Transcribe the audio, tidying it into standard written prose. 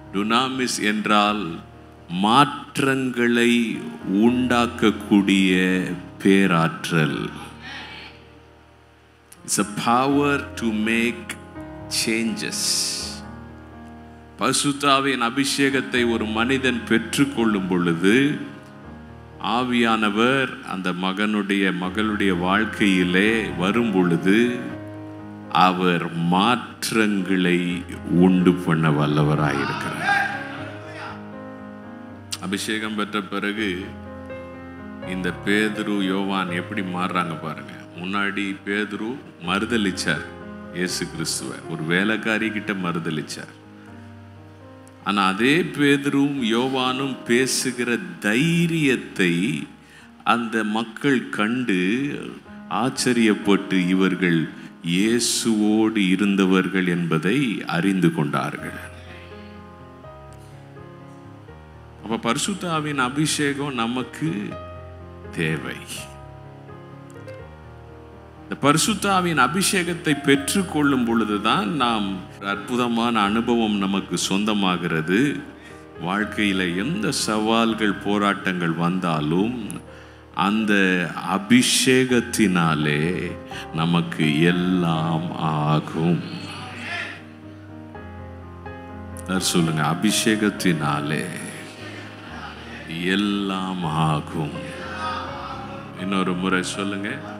Dunamis என்றால் மாற்றங்களை உண்டாக்கக்கூடிய பேராற்றல். It's a power to make changes. பரிசுத்தாவின் அபிஷேகத்தை ஒரு மனிதன் பெற்றுக்கொள்ளும் பொழுது ஆவியானவர் அந்த மகளுடைய வாழ்க்கையிலே வரும் பொழுது அவர் மாற்றங்களை உண்டு பண்ண வல்லவராயிருக்கிறார். அபிஷேகம் பெற்ற பிறகு இந்த பேதுரு யோவான் எப்படி மாறுறாங்க பாருங்க. முன்னாடி பேதுரு மறுதலிச்சார் இயேசு கிறிஸ்துவ, ஒரு வேலைக்காரி கிட்ட மறுதலிச்சார். ஆனா அதே பேதுருவும் யோவானும் பேசுகிற தைரியத்தை அந்த மக்கள் கண்டு ஆச்சரியப்பட்டு இவர்கள் இயேசுவோடு இருந்தவர்கள் என்பதை அறிந்து கொண்டார்கள். அப்ப பரிசுத்த ஆவியின் அபிஷேகம் நமக்கு தேவை. இந்த பரிசுத்த ஆவியின் அபிஷேகத்தை பெற்றுக்கொள்ளும் பொழுதுதான் நாம் அற்புதமான அனுபவம் நமக்கு சொந்தமாகிறது. வாழ்க்கையில எந்த சவால்கள் போராட்டங்கள் வந்தாலும் அந்த அபிஷேகத்தினாலே நமக்கு எல்லாம் ஆகும். சொல்லுங்க, அபிஷேகத்தினாலே எல்லாம் ஆகும். இன்னொரு முறை சொல்லுங்க.